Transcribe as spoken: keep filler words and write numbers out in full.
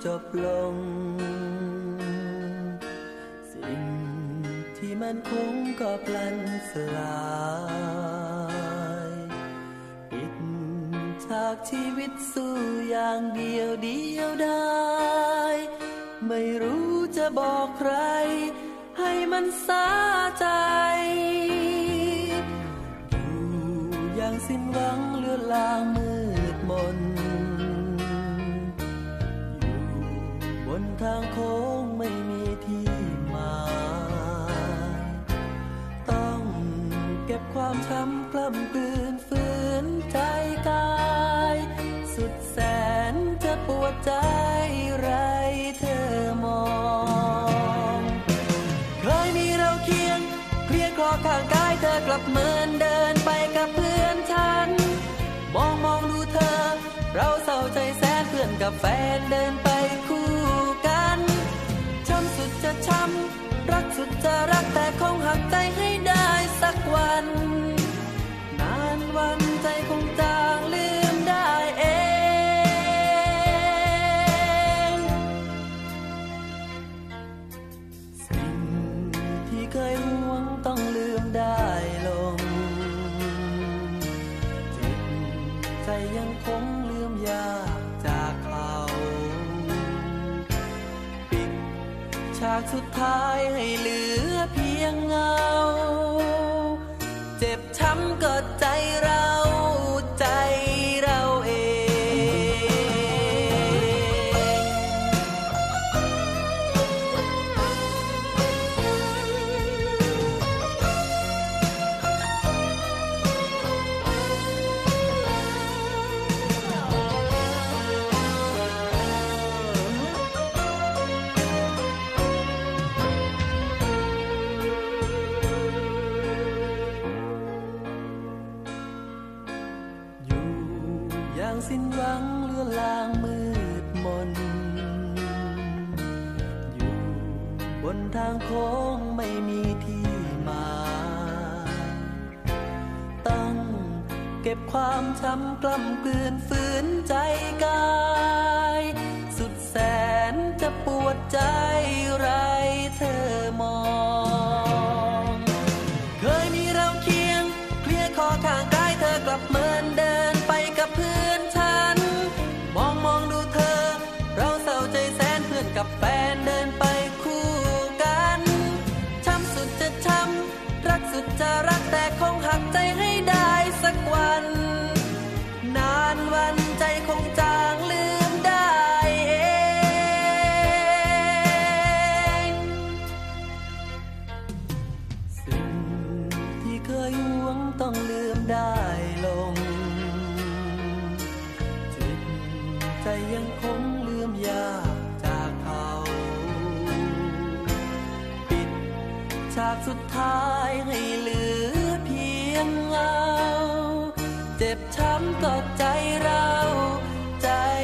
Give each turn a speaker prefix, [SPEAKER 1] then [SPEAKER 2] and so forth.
[SPEAKER 1] จบลงสิ่งที่มันคงก็พลันสลายปิดฉากชีวิตสู้อย่างเดียวเดียวได้ไม่รู้จะบอกใครให้มันสาใจอยู่อย่างสิ้นหวังเลือนลางมืดมนอยู่บนทางโค้งไม่มีที่หมายต้องเก็บความช้ำกล้ำกลืนฝืนใจกายสุดแสนจะปวดใจไรเธอมองเคยมีเราเคียงเคลียร์คลอข้างกายเธอกลับเหมือนเดินไปกับเพื่อนฉันมองมองดูเธอเราเศร้าใจแสนเพื่อนกับแฟนเดินไปคู่กันช้ำสุดจะช้ำรักสุดจะรักแต่คงหักใจให้ได้สักวันนานวันใจคงจางลืมได้เองสิ่งที่เคยห่วงต้องลืมได้ลงจิตใจยังคงลืมยากจากเขาปิดฉากสุดท้ายให้เหลือเพียงเงาเจ็บช้ำก็ใจเราใจเราเองสิ้นหวังเลือนลางมืดมนอยู่บนทางโค้งไม่มีที่มาต้องเก็บความช้ำกล้ำกลืนฝืนใจกายสุดแสนจะปวดใจไรเธอมองเคยมีเราเคียงเคลียร์คอข้างกายเธอกลับเหมือนเดินไปกับเพื่อนมองมองดูเธอเราเศร้าใจแสนเพื่อนกับแฟนเดินไปคู่กันช้ำสุดจะช้ำรักสุดจะรักแต่คงหักใจให้ได้สักวันนานวันใจคงจางลืมได้เองสิ่งที่เคยห่วงต้องลืมได้ลงใจยังคงลืมยากจากเขาปิดฉากสุดท้ายให้เหลือเพียงเงาเจ็บช้ำก็ใจเราใจ